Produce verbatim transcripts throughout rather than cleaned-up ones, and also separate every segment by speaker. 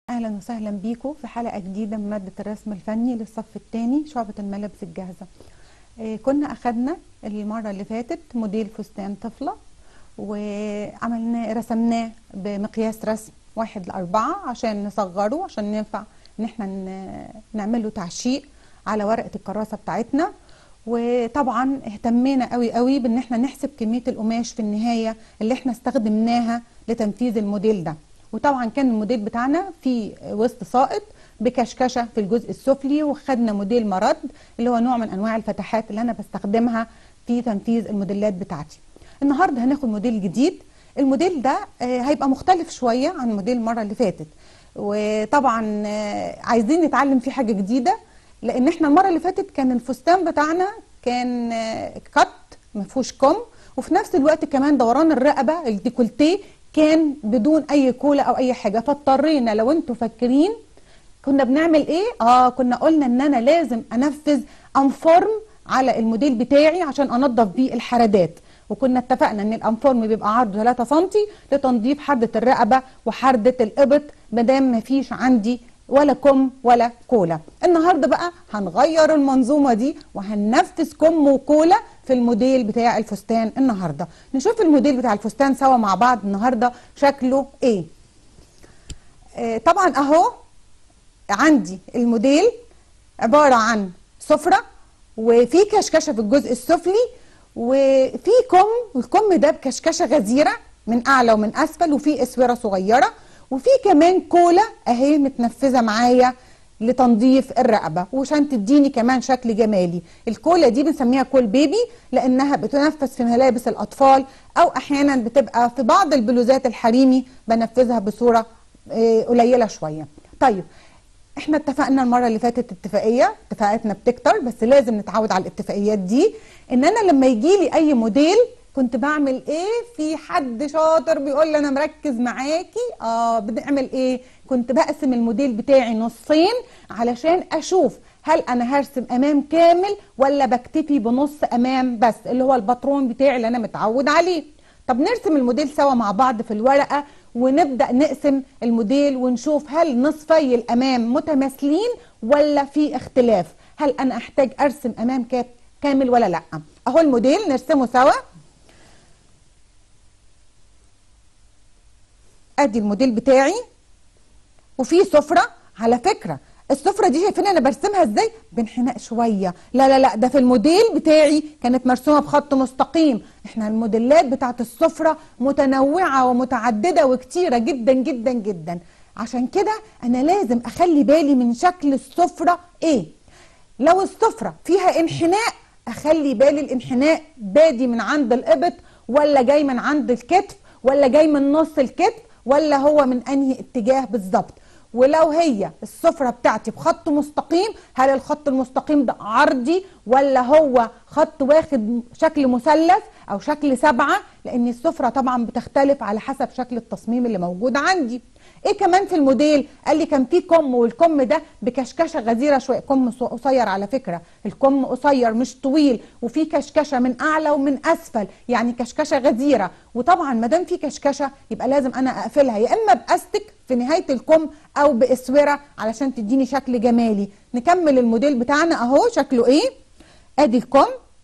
Speaker 1: اهلا وسهلا بيكم في حلقه جديده من ماده الرسم الفني للصف الثاني شعبه الملابس الجاهزه. إيه كنا اخذنا المره اللي فاتت موديل فستان طفله وعملنا رسمناه بمقياس رسم واحد لأربعة عشان نصغره عشان ينفع ان احنا نعمله تعشيق على ورقه الكراسه بتاعتنا. وطبعا اهتمينا قوي قوي بان احنا نحسب كميه القماش في النهايه اللي احنا استخدمناها لتنفيذ الموديل ده. وطبعا كان الموديل بتاعنا في وسط ساقط بكشكشه في الجزء السفلي، وخدنا موديل مرد اللي هو نوع من انواع الفتحات اللي انا بستخدمها في تنفيذ الموديلات بتاعتي. النهارده هناخد موديل جديد. الموديل ده هيبقى مختلف شويه عن موديل المره اللي فاتت، وطبعا عايزين نتعلم فيه حاجه جديده، لان احنا المره اللي فاتت كان الفستان بتاعنا كان كت ما فيهوش كم، وفي نفس الوقت كمان دوران الرقبه الديكولتيه كان بدون اي كولا او اي حاجه. فاضطرينا، لو انتوا فاكرين كنا بنعمل ايه؟ اه كنا قلنا ان انا لازم انفذ انفورم على الموديل بتاعي عشان انظف بيه الحردات، وكنا اتفقنا ان الانفورم بيبقى عرضه ثلاثة سنتي لتنظيف حردة الرقبه وحردة الابط ما دام ما فيش عندي ولا كم ولا كولا. النهارده بقى هنغير المنظومه دي وهننفذ كم وكولا في الموديل بتاع الفستان. النهارده نشوف الموديل بتاع الفستان سوا مع بعض النهارده شكله ايه. آه طبعا اهو عندي الموديل عباره عن سفره وفي كشكشه في الجزء السفلي وفي كم، والكم ده بكشكشه غزيره من اعلى ومن اسفل، وفي اسوره صغيره، وفي كمان كولا اهي متنفذه معايا لتنظيف الرقبه وعشان تديني كمان شكل جمالي. الكولا دي بنسميها كول بيبي لانها بتنفذ في ملابس الاطفال، او احيانا بتبقى في بعض البلوزات الحريمي بنفذها بصوره قليله شويه. طيب احنا اتفقنا المره اللي فاتت اتفاقيه، اتفاقاتنا بتكتر بس لازم نتعود على الاتفاقيات دي، ان انا لما يجي لي اي موديل كنت بعمل ايه؟ في حد شاطر بيقول لي انا مركز معاكي. اه بنعمل ايه؟ كنت بقسم الموديل بتاعي نصين علشان اشوف هل انا هرسم امام كامل ولا بكتفي بنص امام بس اللي هو الباترون بتاعي اللي انا متعود عليه. طب نرسم الموديل سوا مع بعض في الورقه ونبدا نقسم الموديل ونشوف هل نصفي الامام متماثلين ولا في اختلاف، هل انا احتاج ارسم امام كامل ولا لا. اهو الموديل نرسمه سوا. ادي الموديل بتاعي وفي سفره. على فكره السفره دي شايفين انا برسمها ازاي؟ بانحناء شويه. لا لا لا ده في الموديل بتاعي كانت مرسومه بخط مستقيم. احنا الموديلات بتاعت السفره متنوعه ومتعدده وكتيره جدا جدا جدا، عشان كده انا لازم اخلي بالي من شكل السفره ايه. لو السفره فيها انحناء اخلي بالي الانحناء بادي من عند الابط ولا جاي من عند الكتف ولا جاي من نص الكتف ولا هو من انهي اتجاه بالظبط. ولو هي السفرة بتاعتي بخط مستقيم هل الخط المستقيم ده عرضي ولا هو خط واخد شكل مثلث او شكل سبعة، لان السفرة طبعا بتختلف على حسب شكل التصميم اللي موجود عندي. ايه كمان في الموديل؟ قال لي كان في كم، والكم ده بكشكشه غزيره شويه، كم قصير على فكره، الكم قصير مش طويل، وفي كشكشه من اعلى ومن اسفل يعني كشكشه غزيره. وطبعا ما دام في كشكشه يبقى لازم انا اقفلها يا اما باستك في نهايه الكم او باسوره علشان تديني شكل جمالي. نكمل الموديل بتاعنا اهو شكله ايه. ادي الكم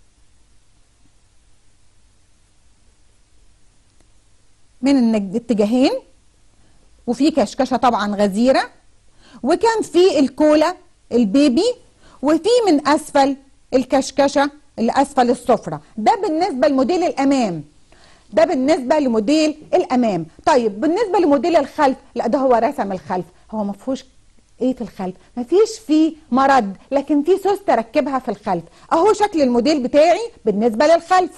Speaker 1: من الاتجاهين وفي كشكشه طبعا غزيره، وكان في الكولا البيبي، وفي من اسفل الكشكشه اللي اسفل السفره. ده بالنسبه لموديل الامام، ده بالنسبه لموديل الامام. طيب بالنسبه لموديل الخلف، لا ده هو رسم الخلف، هو ما فيهوش ايه في الخلف؟ ما فيش فيه مرد لكن في سوسته ركبها في الخلف. اهو شكل الموديل بتاعي بالنسبه للخلف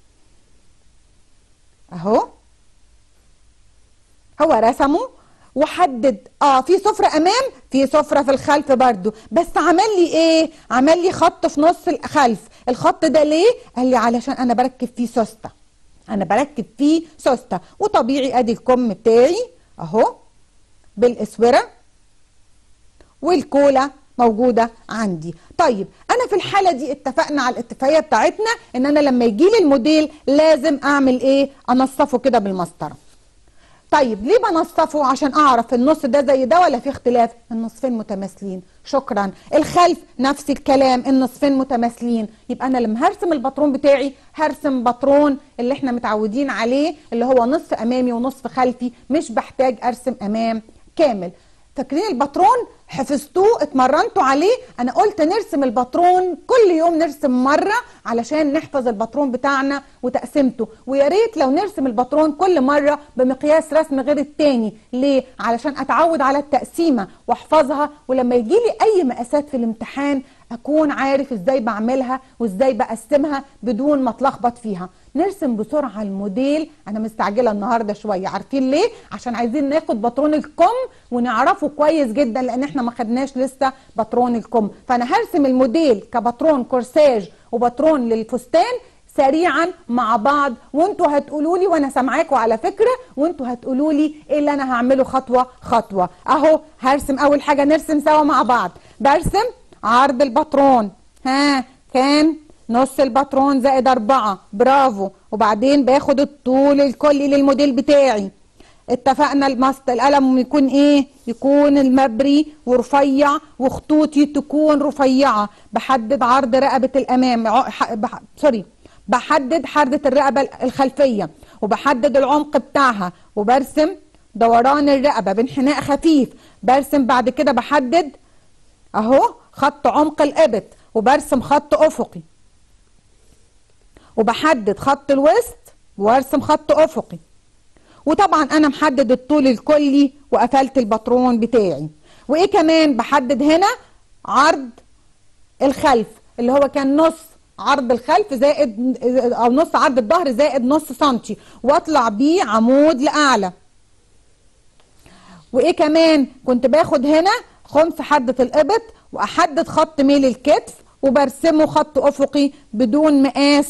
Speaker 1: اهو، هو رسمه وحدد اه في سفره امام في سفره في الخلف برضو، بس عمل لي ايه؟ عمل لي خط في نص الخلف. الخط ده ليه؟ قال لي علشان انا بركب فيه سوسته، انا بركب فيه سوسته. وطبيعي ادي الكم بتاعي اهو بالاسوره والكولا موجوده عندي. طيب انا في الحاله دي اتفقنا على الاتفاقيه بتاعتنا ان انا لما يجي لي الموديل لازم اعمل ايه؟ انصفه كده بالمسطره. طيب ليه بنصفه؟ عشان اعرف النص ده زي ده ولا في اختلاف. النصفين متماثلين. شكرا. الخلف نفس الكلام، النصفين متماثلين. يبقى انا لما هرسم الباترون بتاعي هرسم باترون اللي احنا متعودين عليه، اللي هو نصف امامي ونصف خلفي، مش بحتاج ارسم امام كامل. فاكرين الباترون؟ حفظتوه، اتمرنتوا عليه. انا قلت نرسم الباترون كل يوم، نرسم مره علشان نحفظ الباترون بتاعنا وتقسيمته. ويا ريت لو نرسم الباترون كل مره بمقياس رسم غير التاني. ليه؟ علشان اتعود على التقسيمه واحفظها، ولما يجي لي اي مقاسات في الامتحان اكون عارف ازاي بعملها وازاي بقسمها بدون ما اتلخبط فيها. نرسم بسرعه الموديل. انا مستعجله النهارده شويه، عارفين ليه؟ عشان عايزين ناخد باترون الكم ونعرفه كويس جدا، لان احنا ما خدناش لسه باترون الكم. فانا هرسم الموديل كباترون كورساج وباترون للفستان سريعا مع بعض، وانتوا هتقولوا لي، وانا سامعاكم على فكره، وانتوا هتقولوا لي ايه اللي انا هعمله خطوه خطوه. اهو هرسم اول حاجه، نرسم سوا مع بعض. برسم عرض الباترون، ها كان نص الباترون زائد أربعة، برافو. وبعدين باخد الطول الكلي للموديل بتاعي. اتفقنا المسط القلم يكون ايه؟ يكون المبري ورفيع وخطوطي تكون رفيعة. بحدد عرض رقبة الأمام، بح... سوري بحدد حردة الرقبة الخلفية، وبحدد العمق بتاعها، وبرسم دوران الرقبة بانحناء خفيف. برسم بعد كده بحدد اهو خط عمق الإبط، وبرسم خط أفقي، وبحدد خط الوسط وارسم خط أفقي. وطبعا انا محدد الطول الكلي وقفلت الباترون بتاعي. وايه كمان؟ بحدد هنا عرض الخلف اللي هو كان نص عرض الخلف زائد او نص عرض الظهر زائد نص سنتي، واطلع بيه عمود لاعلى. وايه كمان؟ كنت باخد هنا خمس حدة الإبط واحدد خط ميل الكتف وبرسمه خط افقي بدون مقاس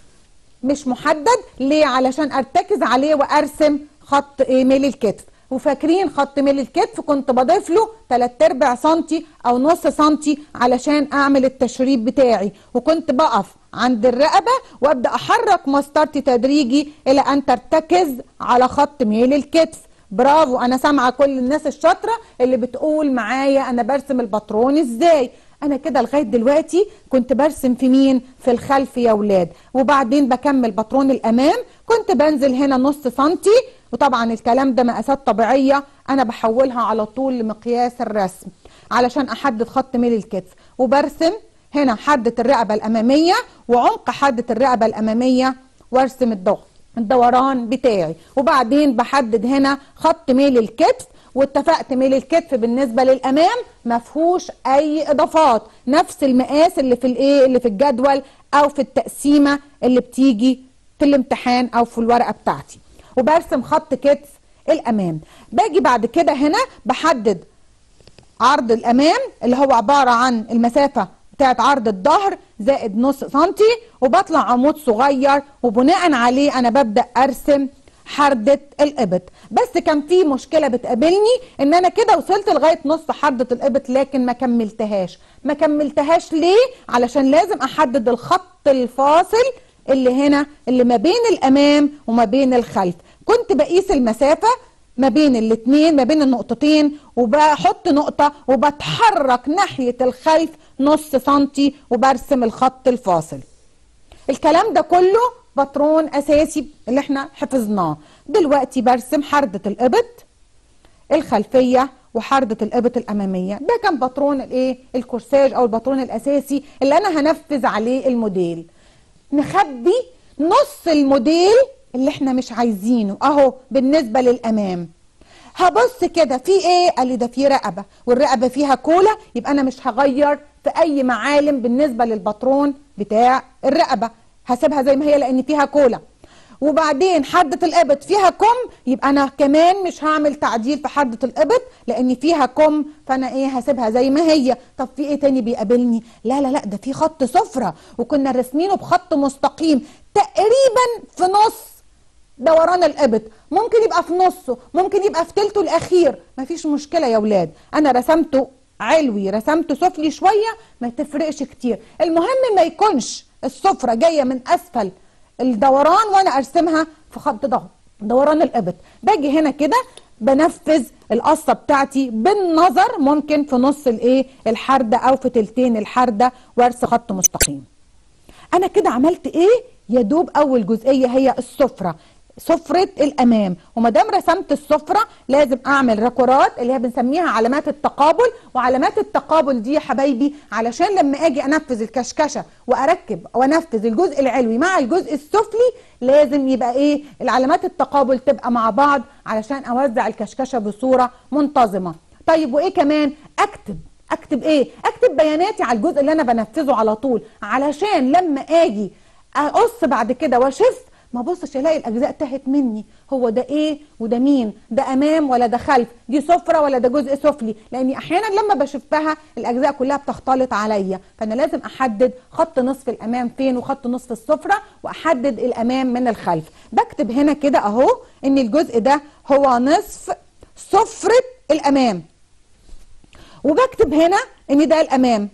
Speaker 1: مش محدد. ليه؟ علشان ارتكز عليه وارسم خط ميل الكتف. وفاكرين خط ميل الكتف كنت بضيف له تلات ارباع سنتي او نص سنتي علشان اعمل التشريب بتاعي. وكنت بقف عند الرقبة وابدأ احرك مسطرتي تدريجي الى ان ترتكز على خط ميل الكتف. برافو. انا سامعة كل الناس الشاطرة اللي بتقول معايا انا برسم الباترون ازاي. انا كده لغايه دلوقتي كنت برسم في مين؟ في الخلف يا ولاد. وبعدين بكمل باترون الامام، كنت بنزل هنا نص سنتي، وطبعا الكلام ده مقاسات طبيعيه انا بحولها على طول لمقياس الرسم علشان احدد خط ميل الكتف. وبرسم هنا حدة الرقبه الاماميه وعمق حدة الرقبه الاماميه، وارسم الدور الدوران بتاعي. وبعدين بحدد هنا خط ميل الكتف، واتفقت ميل الكتف بالنسبه للامام ما فيهوش اي اضافات، نفس المقاس اللي في الايه اللي في الجدول او في التقسيمه اللي بتيجي في الامتحان او في الورقه بتاعتي. وبرسم خط كتف الامام. باجي بعد كده هنا بحدد عرض الامام اللي هو عباره عن المسافه بتاعت عرض الظهر زائد نص سنتي، وبطلع عمود صغير، وبناء عليه انا ببدا ارسم حردة الإبط. بس كان في مشكلة بتقابلني ان انا كده وصلت لغاية نص حردة الإبط لكن ما كملتهاش. ما كملتهاش ليه؟ علشان لازم احدد الخط الفاصل اللي هنا اللي ما بين الامام وما بين الخلف. كنت بقيس المسافة ما بين الاتنين، ما بين النقطتين، وبحط نقطة وبتحرك ناحية الخلف نص سنتي وبرسم الخط الفاصل. الكلام ده كله باترون اساسي اللي احنا حفظناه. دلوقتي برسم حردة الإبط الخلفية وحردة الإبط الامامية. ده كان باترون الايه الكورساج او الباترون الاساسي اللي انا هنفذ عليه الموديل. نخبي نص الموديل اللي احنا مش عايزينه اهو بالنسبة للامام. هبص كده في ايه؟ قال لي ده في رقبة، والرقبة فيها كولة، يبقى انا مش هغير في اي معالم بالنسبة للباترون بتاع الرقبة، هسيبها زي ما هي لان فيها كولا. وبعدين حدة الإبط فيها كم، يبقى انا كمان مش هعمل تعديل في حدة الإبط لان فيها كم، فانا ايه هسيبها زي ما هي. طب في ايه تاني بيقابلني؟ لا لا لا ده في خط سفرة وكنا رسمينه بخط مستقيم تقريبا في نص دوران الإبط، ممكن يبقى في نصه، ممكن يبقى في تلته الاخير، مفيش مشكلة يا ولاد. انا رسمته علوي رسمته سفلي شوية ما تفرقش كتير، المهم ما يكونش السفرة جاية من أسفل الدوران وأنا أرسمها في خط ضغط دوران الابط. باجي هنا كده بنفذ القصه بتاعتي بالنظر، ممكن في نص الايه الحرده او في تلتين الحرده، وارسم خط مستقيم. انا كده عملت ايه؟ يا دوب اول جزئيه هي السفره، سفره الامام. وما دام رسمت السفره لازم اعمل راكورات اللي هي بنسميها علامات التقابل. وعلامات التقابل دي يا حبايبي علشان لما اجي انفذ الكشكشه واركب وانفذ الجزء العلوي مع الجزء السفلي لازم يبقى ايه العلامات التقابل تبقى مع بعض علشان اوزع الكشكشه بصوره منتظمه. طيب وايه كمان؟ اكتب اكتب ايه؟ اكتب بياناتي على الجزء اللي انا بنفذه على طول، علشان لما اجي اقص بعد كده واشف ما بصش الاقي الاجزاء تاهت مني. هو ده ايه وده مين؟ ده امام ولا ده خلف؟ دي سفره ولا ده جزء سفلي؟ لاني احيانا لما بشفها الاجزاء كلها بتختلط عليا، فانا لازم احدد خط نصف الامام فين وخط نصف السفره، واحدد الامام من الخلف. بكتب هنا كده اهو ان الجزء ده هو نصف سفره الامام، وبكتب هنا ان ده الامام.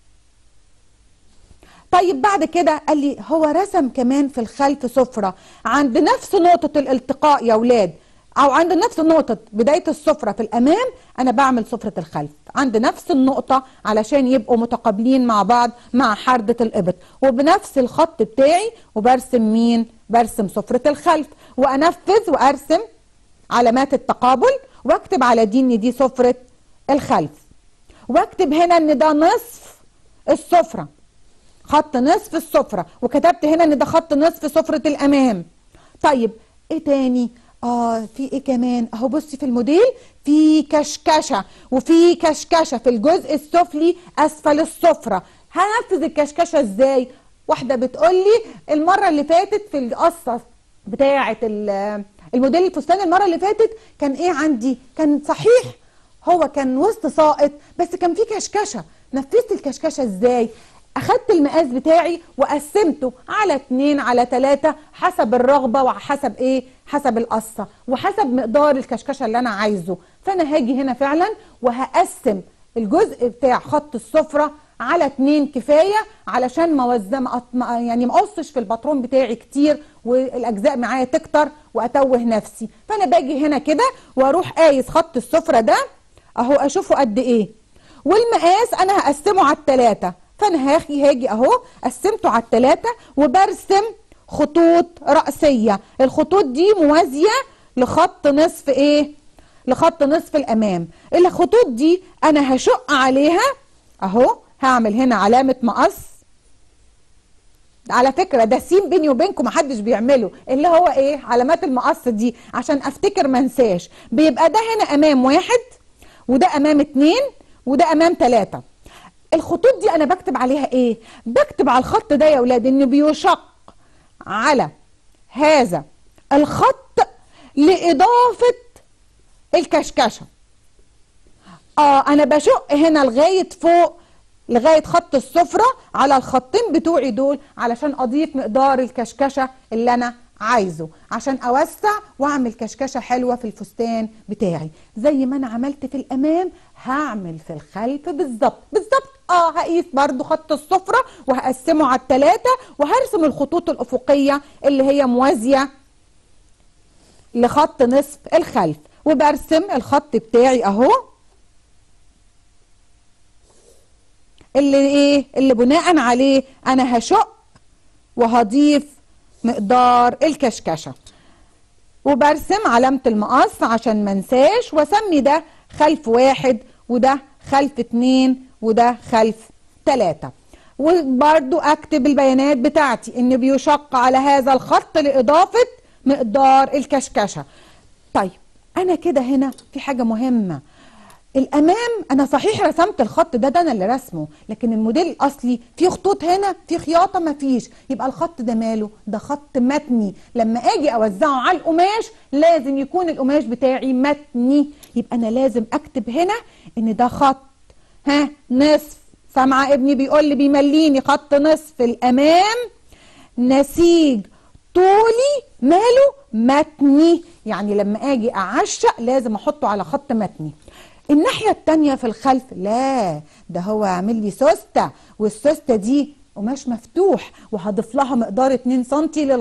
Speaker 1: طيب بعد كده قال لي هو رسم كمان في الخلف سفرة عند نفس نقطة الالتقاء يا ولاد، او عند نفس نقطة بداية السفرة في الامام انا بعمل سفرة الخلف عند نفس النقطة علشان يبقوا متقابلين مع بعض مع حردة الابط، وبنفس الخط بتاعي وبرسم مين؟ برسم سفرة الخلف، وانفذ وارسم علامات التقابل، واكتب على دي ان دي سفرة الخلف، واكتب هنا ان ده نصف السفرة، خط نصف السفرة، وكتبت هنا ان ده خط نصف سفرة الامام. طيب ايه تاني؟ اه في ايه كمان؟ اهو بصي في الموديل في كشكشة، وفي كشكشة في الجزء السفلي اسفل السفرة. هنفذ الكشكشة ازاي؟ واحدة بتقولي المرة اللي فاتت في القصة بتاعة الموديل الفستان المرة اللي فاتت كان ايه عندي؟ كان صحيح هو كان وسط ساقط بس كان في كشكشة. نفذت الكشكشة ازاي؟ اخدت المقاس بتاعي وقسمته على اتنين على تلاتة حسب الرغبة وحسب ايه؟ حسب القصة وحسب مقدار الكشكشة اللي انا عايزه. فانا هاجي هنا فعلا وهقسم الجزء بتاع خط السفرة على اتنين كفاية علشان ما وزم يعني ما اقصش في الباترون بتاعي كتير والاجزاء معايا تكتر واتوه نفسي. فانا باجي هنا كده واروح قايس خط السفرة ده اهو اشوفه قد ايه، والمقاس انا هقسمه على التلاتة. فانا هاجي هاجي اهو قسمته على التلاتة وبرسم خطوط رأسية. الخطوط دي موازية لخط نصف ايه؟ لخط نصف الامام. الخطوط دي انا هشق عليها اهو، هعمل هنا علامة مقص. على فكرة ده سين بيني وبينكم محدش بيعمله، اللي هو ايه؟ علامات المقص دي عشان افتكر منساش. بيبقى ده هنا امام واحد، وده امام اتنين، وده امام تلاتة. الخطوط دي انا بكتب عليها ايه؟ بكتب على الخط ده يا ولاد انه بيشق على هذا الخط لاضافة الكشكشة. اه انا بشق هنا لغاية فوق لغاية خط السفرة على الخطين بتوعي دول علشان اضيف مقدار الكشكشة اللي انا عايزه عشان اوسع واعمل كشكشة حلوة في الفستان بتاعي. زي ما انا عملت في الامام هعمل في الخلف بالظبط بالظبط. اه هقيس برضو خط السفرة وهقسمه على التلاتة وهرسم الخطوط الافقية اللي هي موازية لخط نصف الخلف، وبرسم الخط بتاعي اهو اللي ايه اللي بناء عليه انا هشق وهضيف مقدار الكشكشة، وبرسم علامة المقص عشان منساش، واسمي ده خلف واحد وده خلف اتنين وده خلف تلاتة. وبرضو اكتب البيانات بتاعتي ان بيشق على هذا الخط لاضافة مقدار الكشكشة. طيب انا كده هنا في حاجة مهمة. الامام انا صحيح رسمت الخط ده ده انا اللي رسمه، لكن الموديل الاصلي في خطوط هنا في خياطه ما فيش، يبقى الخط ده ماله؟ ده خط متني. لما اجي اوزعه على القماش لازم يكون القماش بتاعي متني، يبقى انا لازم اكتب هنا ان ده خط ها نصف. سامعه ابني بيقول لي بيمليني خط نصف الامام نسيج طولي ماله؟ متني. يعني لما اجي اعشق لازم احطه على خط متني. الناحية التانية في الخلف لا، ده هو عامل لي سوستة، والسوستة دي قماش مفتوح وهضيف لها مقدار اتنين سنتي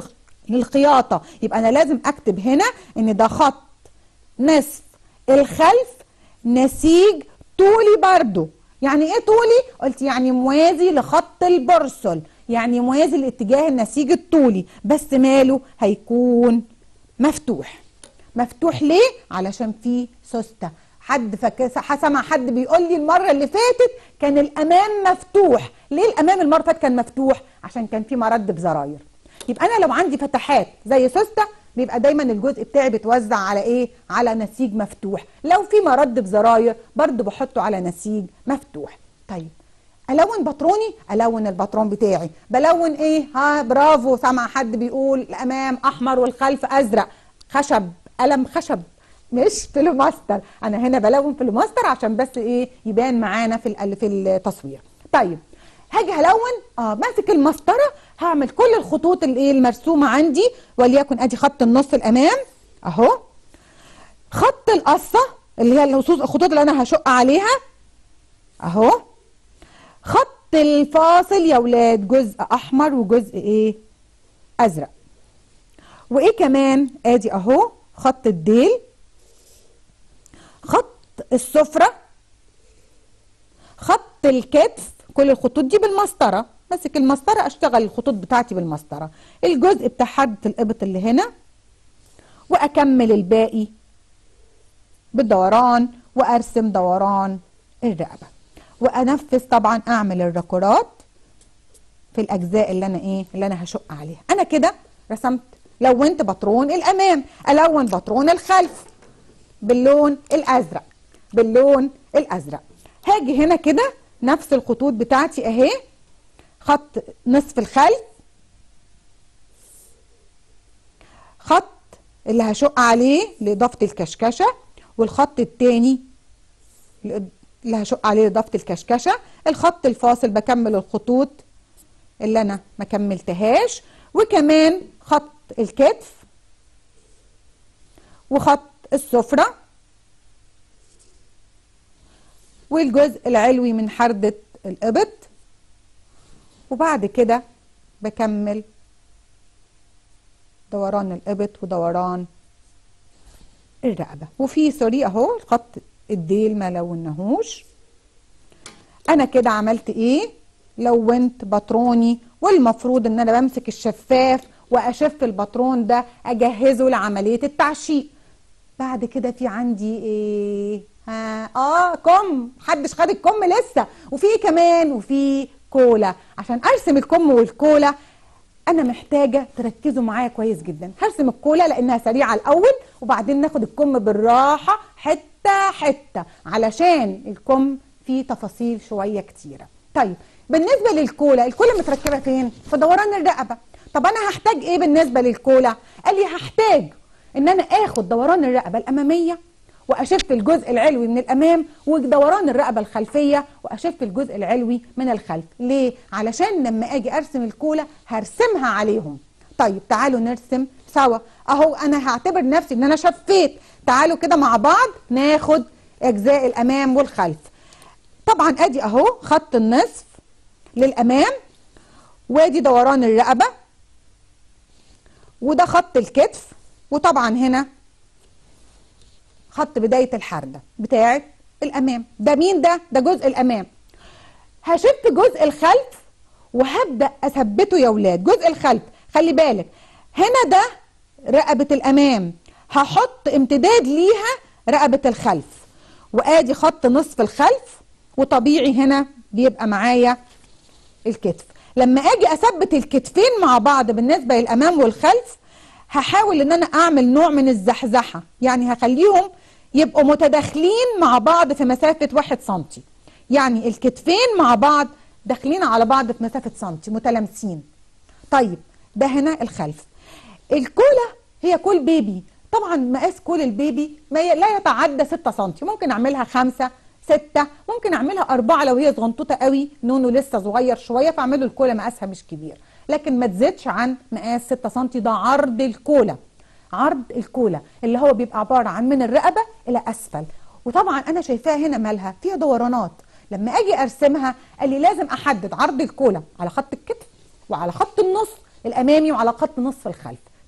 Speaker 1: للخياطة، يبقى أنا لازم أكتب هنا إن ده خط نصف الخلف نسيج طولي برضو. يعني إيه طولي؟ قلت يعني موازي لخط البرسل، يعني موازي لاتجاه النسيج الطولي، بس ماله هيكون مفتوح. مفتوح ليه؟ علشان فيه سوستة. حد فاكر سمع حد بيقول لي المرة اللي فاتت كان الأمام مفتوح. ليه الأمام المرة اللي فاتت كان مفتوح؟ عشان كان فيه مرد بزراير. يبقى أنا لو عندي فتحات زي سوستة بيبقى دايما الجزء بتاعي بيتوزع على إيه؟ على نسيج مفتوح. لو في مرد بزراير برضو بحطه على نسيج مفتوح. طيب ألون باتروني؟ ألون الباترون بتاعي. بلون إيه؟ ها برافو، سمع حد بيقول الأمام أحمر والخلف أزرق. خشب، قلم خشب مش فلوماستر. انا هنا بلون فلوماستر عشان بس ايه يبان معانا في في التصوير. طيب هاجي هلون اه ماسك المسطره، هعمل كل الخطوط الايه المرسومه عندي، وليكن ادي خط النص الامام اهو، خط القصه اللي هي الخطوط اللي انا هشق عليها اهو، خط الفاصل يا ولاد جزء احمر وجزء ايه ازرق، وايه كمان ادي اهو خط الديل، خط السفرة، خط الكتف. كل الخطوط دي بالمسطرة، ماسك المسطرة اشتغل الخطوط بتاعتي بالمسطرة. الجزء بتاع حدة الإبط اللي هنا، واكمل الباقي بالدوران وارسم دوران الرقبة، وانفذ طبعا اعمل الراكورات في الاجزاء اللي انا ايه اللي انا هشق عليها. انا كده رسمت لونت باترون الامام. الون باترون الخلف باللون الازرق، باللون الازرق. هاجي هنا كده نفس الخطوط بتاعتي اهي، خط نصف الخلف، خط اللي هشق عليه لاضافه الكشكشه، والخط التاني اللي هشق عليه لاضافه الكشكشه. الخط الفاصل بكمل الخطوط اللي انا ما كملتهاش، وكمان خط الكتف وخط السفرة والجزء العلوي من حردة الإبط، وبعد كده بكمل دوران الإبط ودوران الرقبة. وفي سوري اهو خط الديل ما لونهوش. انا كده عملت ايه؟ لونت باتروني، والمفروض ان انا بمسك الشفاف واشف الباترون ده اجهزه لعملية التعشيق. بعد كده في عندي ايه؟ ها اه كم، محدش خد الكم لسه. وفي كمان وفي كولا. عشان ارسم الكم والكولا انا محتاجه تركزوا معايا كويس جدا. هرسم الكولا لانها سريعه الاول، وبعدين ناخد الكم بالراحه حته حته علشان الكم فيه تفاصيل شويه كتيره. طيب بالنسبه للكولا، الكولا متركبه فين؟ في دوران الرقبه. طب انا هحتاج ايه بالنسبه للكولا؟ قال لي هحتاج ان انا اخد دوران الرقبه الاماميه واشف الجزء العلوي من الامام، ودوران الرقبه الخلفيه واشف الجزء العلوي من الخلف. ليه؟ علشان لما اجي ارسم الكولا هرسمها عليهم. طيب تعالوا نرسم سوا اهو. انا هعتبر نفسي ان انا شفيت. تعالوا كده مع بعض ناخد اجزاء الامام والخلف. طبعا ادي اهو خط النصف للامام، وادي دوران الرقبه، وده خط الكتف، وطبعا هنا خط بداية الحردة بتاعة الأمام. ده مين ده؟ ده جزء الأمام. هشف جزء الخلف وهبدأ أثبته يا ولاد. جزء الخلف خلي بالك هنا ده رقبة الأمام، هحط امتداد ليها رقبة الخلف، وآدي خط نصف الخلف، وطبيعي هنا بيبقى معايا الكتف. لما أجي أثبت الكتفين مع بعض بالنسبة للأمام والخلف هحاول ان انا اعمل نوع من الزحزحة، يعني هخليهم يبقوا متداخلين مع بعض في مسافة واحد سنتي. يعني الكتفين مع بعض داخلين على بعض في مسافة سنتي متلامسين. طيب ده هنا الخلف. الكولا هي كول بيبي. طبعا مقاس كول البيبي ما لا يتعدى ستة سنتي. ممكن اعملها خمسة ستة، ممكن اعملها أربعة لو هي صغنطوطة قوي، نونو لسه صغير شوية، فاعملوا الكولا مقاسها مش كبير، لكن ما تزيدش عن مقاس ستة سنتي. ده عرض الكولا، عرض الكولا اللي هو بيبقى عبارة عن من الرقبة إلى أسفل. وطبعا أنا شايفاها هنا مالها فيها دورانات. لما أجي أرسمها قال لي لازم أحدد عرض الكولا على خط الكتف وعلى خط النص الأمامي وعلى خط نصف الخلف.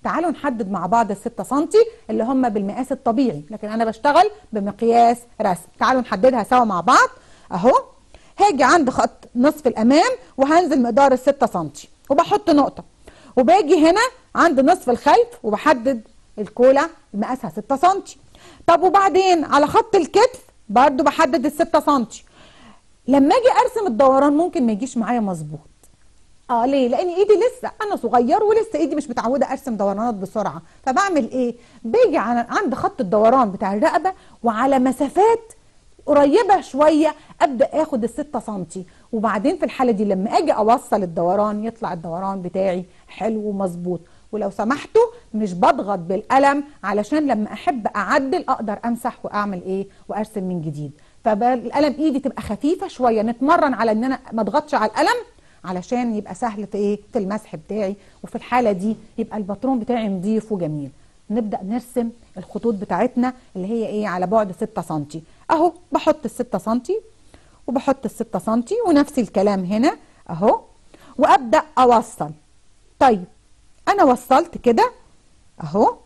Speaker 1: تعالوا نحدد مع بعض الستة سنتي اللي هم بالمقاس الطبيعي، لكن انا بشتغل بمقياس رسم. تعالوا نحددها سوا مع بعض. اهو هاجي عند خط نصف الامام وهنزل مقدار الستة سنتي وبحط نقطة، وباجي هنا عند نصف الخلف وبحدد الكولة مقاسها ستة سنتي. طب وبعدين على خط الكتف برضو بحدد الستة سنتي. لما اجي ارسم الدوران ممكن ما يجيش معايا مظبوط. اه ليه؟ لان ايدي لسه انا صغير ولسه ايدي مش متعوده ارسم دورانات بسرعه. فبعمل ايه؟ باجي عند خط الدوران بتاع الرقبه وعلى مسافات قريبه شويه ابدا اخد الستة سنتي، وبعدين في الحاله دي لما اجي اوصل الدوران يطلع الدوران بتاعي حلو ومظبوط. ولو سمحتوا مش بضغط بالقلم علشان لما احب اعدل اقدر امسح واعمل ايه وارسم من جديد. فالقلم ايدي تبقى خفيفه شويه، نتمرن على ان انا ما اضغطش على القلم علشان يبقى سهل في ايه في المسح بتاعي، وفي الحاله دي يبقى الباترون بتاعي نظيف وجميل. نبدا نرسم الخطوط بتاعتنا اللي هي ايه على بعد ستة سنتي. اهو بحط الستة سنتي وبحط الستة سنتي ونفس الكلام هنا اهو، وابدا اوصل. طيب انا وصلت كده اهو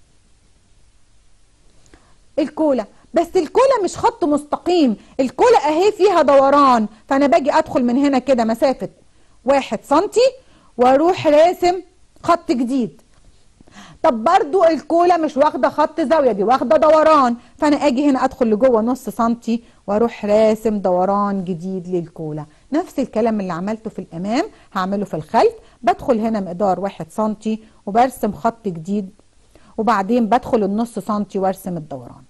Speaker 1: الكوله، بس الكوله مش خط مستقيم، الكوله اهي فيها دوران، فانا باجي ادخل من هنا كده مسافه واحد سنتي واروح راسم خط جديد. طب برضو الكوله مش واخده خط زاويه، دي واخده دوران، فانا اجي هنا ادخل لجوه نص سنتي واروح راسم دوران جديد للكوله. نفس الكلام اللي عملته في الامام هعمله في الخلف. بدخل هنا مقدار واحد سنتي وبرسم خط جديد، وبعدين بدخل النص سنتي وارسم الدوران.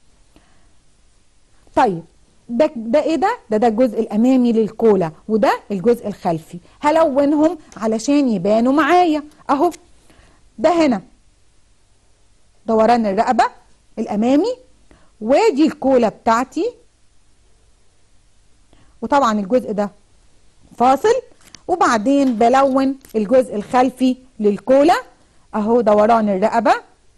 Speaker 1: طيب ده ده ايه ده؟ ده ده الجزء الامامي للكوله، وده الجزء الخلفي. هلونهم علشان يبانوا معايا. اهو ده هنا دوران الرقبه الامامي، وادي الكوله بتاعتي، وطبعا الجزء ده فاصل، وبعدين بلون الجزء الخلفي للكوله. اهو دوران الرقبه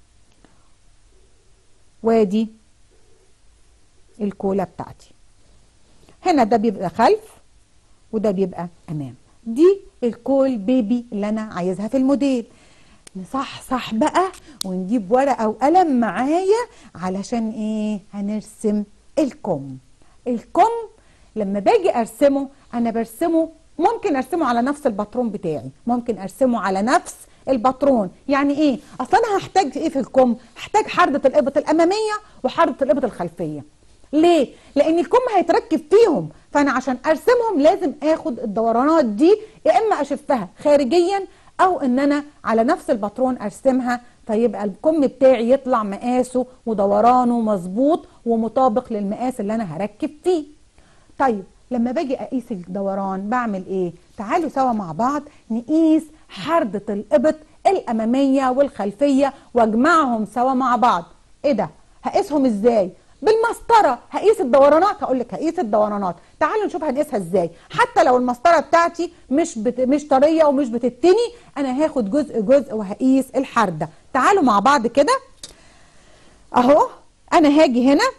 Speaker 1: وادي الكوله بتاعتي. هنا ده بيبقى خلف وده بيبقى امام. دي الكول بيبي اللي انا عايزها في الموديل. نصحصح بقى ونجيب ورقه وقلم معايا علشان ايه هنرسم الكم. الكم لما باجي ارسمه انا برسمه، ممكن ارسمه على نفس الباترون بتاعي، ممكن ارسمه على نفس الباترون. يعني ايه؟ اصلا انا هحتاج ايه في الكم؟ هحتاج حردة الابط الاماميه وحردة الابط الخلفيه. ليه؟ لان الكم هيتركب فيهم، فانا عشان ارسمهم لازم اخد الدورانات دي يا اما اشفها خارجيا او ان انا على نفس الباترون ارسمها، فيبقى الكم بتاعي يطلع مقاسه ودورانه مظبوط ومطابق للمقاس اللي انا هركب فيه. طيب لما باجي اقيس الدوران بعمل ايه؟ تعالوا سوا مع بعض نقيس حردة الابط الاماميه والخلفيه واجمعهم سوا مع بعض. ايه ده؟ هقيسهم ازاي؟ بالمسطره. هقيس الدورانات؟ هقول لك هقيس الدورانات. تعالوا نشوف هنقيسها ازاي. حتى لو المسطره بتاعتي مش بت... مش طريه ومش بتتني، انا هاخد جزء جزء وهقيس الحرده. تعالوا مع بعض كده اهو. انا هاجي هنا،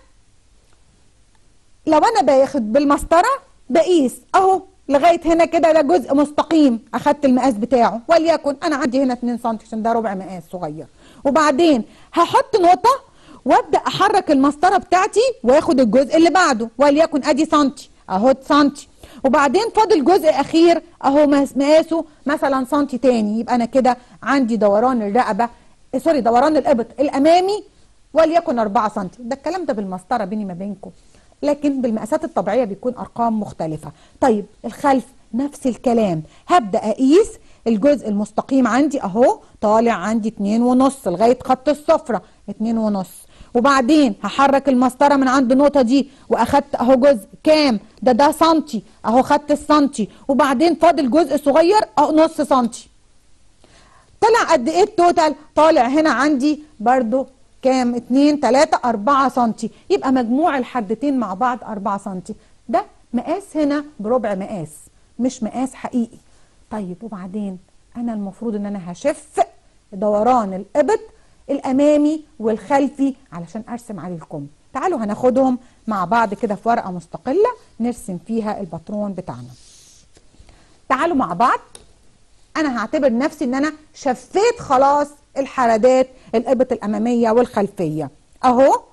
Speaker 1: لو انا باخد بالمسطره بقيس اهو لغايه هنا كده، ده جزء مستقيم اخدت المقاس بتاعه، وليكن انا عندي هنا اتنين سنتي عشان ده ربع مقاس صغير. وبعدين هحط نقطه وابدا احرك المسطره بتاعتي واخد الجزء اللي بعده، وليكن ادي سنتي اهو سنتي، وبعدين فاضل جزء اخير اهو مقاسه مثلا سنتي تاني. يبقى انا كده عندي دوران الرقبه سوري دوران الابط الامامي وليكن أربعة سنتي. ده الكلام ده بالمسطره بيني ما بينكم، لكن بالمقاسات الطبيعيه بيكون ارقام مختلفه. طيب الخلف نفس الكلام، هبدا اقيس الجزء المستقيم عندي اهو طالع عندي اتنين ونص لغايه خط السفره اتنين ونص، وبعدين هحرك المسطره من عند النقطه دي واخدت اهو جزء كام؟ ده ده سنتي اهو، خدت السنتي، وبعدين فاضل جزء صغير اهو نص سنتي. طلع قد ايه التوتال؟ طالع هنا عندي برضو كام؟ اتنين تلاتة أربعة سنتي. يبقى مجموع الحدتين مع بعض أربعة سنتي. ده مقاس هنا بربع مقاس مش مقاس حقيقي. طيب وبعدين أنا المفروض إن أنا هشف دوران الإبط الأمامي والخلفي علشان أرسم عليه الكم. تعالوا هناخدهم مع بعض كده في ورقة مستقلة نرسم فيها الباترون بتاعنا. تعالوا مع بعض. أنا هعتبر نفسي إن أنا شفيت خلاص الحردات الابط الاماميه والخلفيه اهو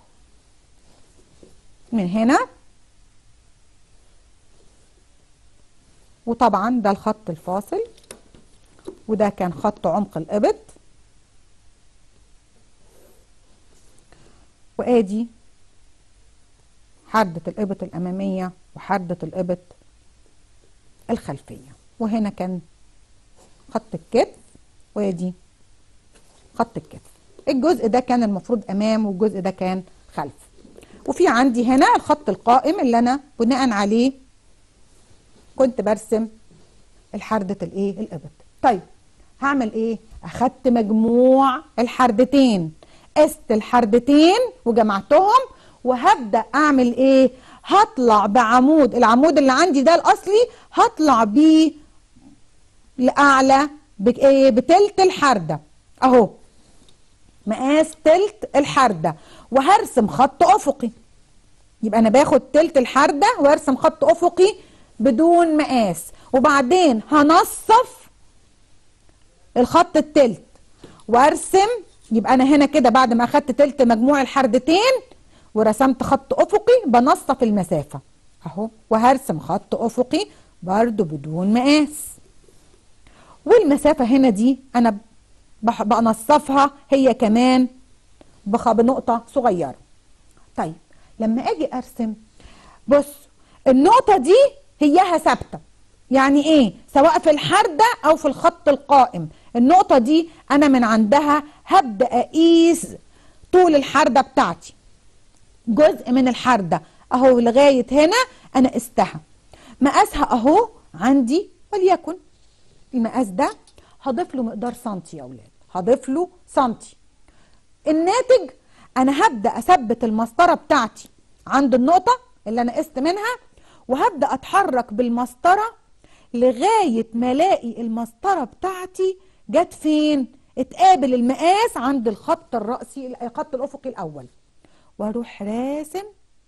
Speaker 1: من هنا، وطبعا ده الخط الفاصل وده كان خط عمق الابط، وادي حردة الابط الاماميه وحردة الابط الخلفيه، وهنا كان خط الكتف وادي خط الكتف. الجزء ده كان المفروض امام والجزء ده كان خلف. وفي عندي هنا الخط القائم اللي انا بناء عليه كنت برسم الحردة الايه الابط. طيب هعمل ايه؟ اخدت مجموع الحردتين، قست الحردتين وجمعتهم، وهبدأ اعمل ايه؟ هطلع بعمود، العمود اللي عندي ده الاصلي هطلع بيه لاعلى بايه؟ بتلت الحردة اهو، مقاس تلت الحردة، وهرسم خط افقي. يبقى انا باخد تلت الحردة وارسم خط افقي بدون مقاس، وبعدين هنصف الخط التلت وارسم. يبقى انا هنا كده بعد ما اخدت تلت مجموع الحردتين ورسمت خط افقي بنصف المسافة اهو، وهرسم خط افقي برضو بدون مقاس. والمسافة هنا دي انا بنصفها هي كمان بنقطة صغيرة. طيب لما اجي ارسم، بص النقطة دي هيها ثابتة، يعني ايه؟ سواء في الحردة او في الخط القائم، النقطة دي انا من عندها هبدأ اقيس طول الحردة بتاعتي، جزء من الحردة اهو لغاية هنا انا قستها، مقاسها اهو عندي، وليكن المقاس ده هضيف له مقدار سنتي يا اولاد، هضيف له سنتي. الناتج انا هبدأ اثبت المسطرة بتاعتي عند النقطة اللي انا قست منها، وهبدأ اتحرك بالمسطرة لغاية ما الاقي المسطرة بتاعتي جت فين؟ اتقابل المقاس عند الخط الرأسي الخط الافقي الاول، واروح راسم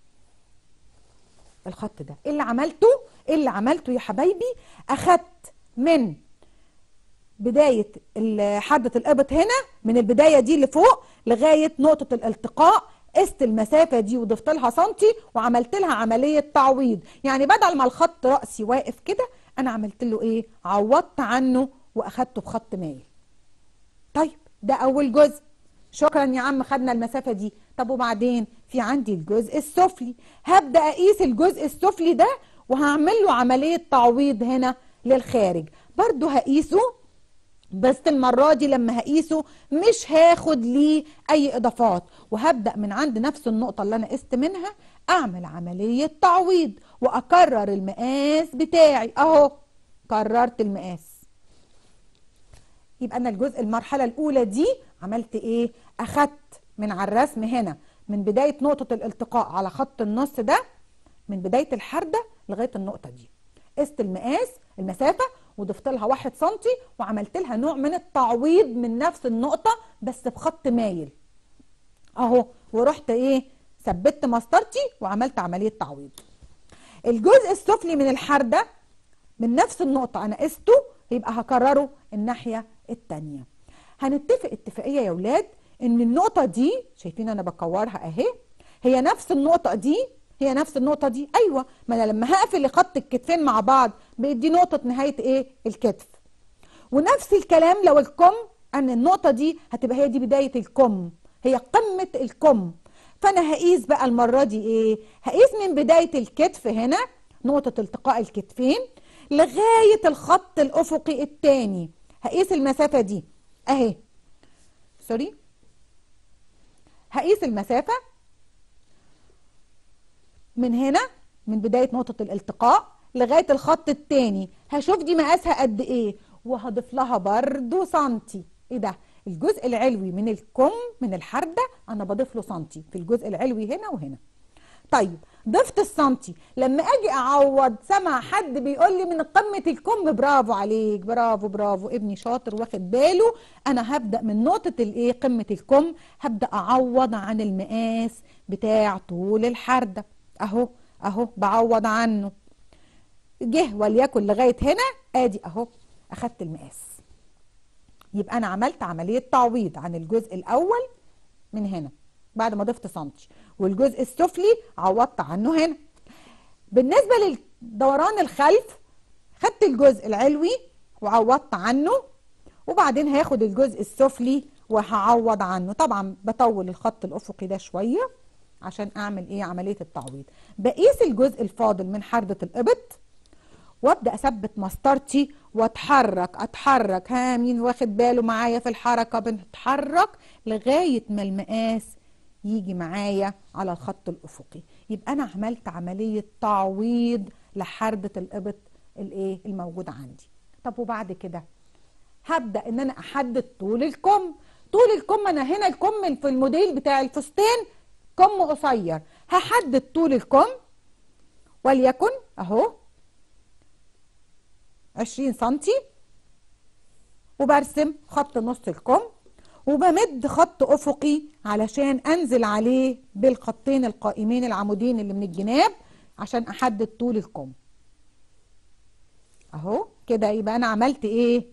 Speaker 1: الخط ده. ايه اللي عملته؟ ايه اللي عملته يا حبايبي؟ اخدت من بداية حردة الابط هنا، من البداية دي لفوق لغاية نقطة الالتقاء، قست المسافة دي وضفت لها سنتي وعملت لها عملية تعويض. يعني بدل ما الخط رأسي واقف كده انا عملت له ايه؟ عوضت عنه واخدته بخط مايل. طيب ده اول جزء، شكرا يا عم خدنا المسافة دي. طب وبعدين في عندي الجزء السفلي، هبدأ اقيس الجزء السفلي ده وهعمل له عملية تعويض هنا للخارج، برضو هقيسه، بس المرة دي لما هقيسه مش هاخد ليه اي اضافات، وهبدأ من عند نفس النقطة اللي انا قست منها اعمل عملية تعويض واكرر المقاس بتاعي اهو، كررت المقاس. يبقى انا الجزء المرحلة الاولى دي عملت ايه؟ اخدت من على الرسم هنا من بداية نقطة الالتقاء على خط النص ده، من بداية الحردة لغاية النقطة دي، قست المقاس المسافة وضفت لها واحد سنتي وعملت لها نوع من التعويض من نفس النقطة بس بخط مايل اهو، ورحت ايه؟ ثبت مسطرتي وعملت عملية تعويض. الجزء السفلي من الحردة من نفس النقطة انا قسته، يبقى هكرره الناحية التانية. هنتفق اتفاقية يا ولاد ان النقطة دي، شايفين انا بكورها اهي، هي نفس النقطة دي، هي نفس النقطة دي، ايوه، ما انا لما هقفل خط الكتفين مع بعض بقت دي نقطة نهاية ايه؟ الكتف. ونفس الكلام لو الكم، ان النقطة دي هتبقى هي دي بداية الكم، هي قمة الكم. فانا هقيس بقى المرة دي ايه؟ هقيس من بداية الكتف هنا نقطة التقاء الكتفين لغاية الخط الافقي الثاني، هقيس المسافة دي اهي، سوري، هقيس المسافة من هنا من بداية نقطة الالتقاء لغاية الخط التاني، هشوف دي مقاسها قد ايه وهضيف لها برضو سنتي. ايه ده؟ الجزء العلوي من الكم من الحردة انا بضيف له سنتي في الجزء العلوي هنا وهنا. طيب ضفت السنتي، لما اجي اعوض سمع حد بيقول لي من قمة الكم، برافو عليك، برافو برافو ابني شاطر واخد باله، انا هبدأ من نقطة الايه؟ قمة الكم، هبدأ اعوض عن المقاس بتاع طول الحردة اهو اهو، بعوض عنه، جه وليكن لغاية هنا ادي اهو اخدت المقاس. يبقى انا عملت عمليه تعويض عن الجزء الاول من هنا بعد ما ضفت سنتي، والجزء السفلي عوضت عنه هنا. بالنسبه للدوران الخلف خدت الجزء العلوي وعوضت عنه، وبعدين هاخد الجزء السفلي وهعوض عنه. طبعا بطول الخط الافقي ده شويه عشان اعمل ايه عمليه التعويض. بقيس الجزء الفاضل من حردة الابط وابدا اثبت مسطرتي واتحرك اتحرك. ها مين واخد باله معايا في الحركه؟ بنتحرك لغايه ما المقاس يجي معايا على الخط الافقي. يبقى انا عملت عمليه تعويض لحردة الابط الايه الموجود عندي. طب وبعد كده هبدا ان انا احدد طول الكم. طول الكم انا هنا الكم في الموديل بتاع الفستان كم قصير، هحدد طول الكم وليكن اهو عشرين سنتي، وبرسم خط نص الكم وبمد خط افقي علشان انزل عليه بالخطين القائمين العمودين اللي من الجناب عشان احدد طول الكم اهو كده. يبقى انا عملت ايه؟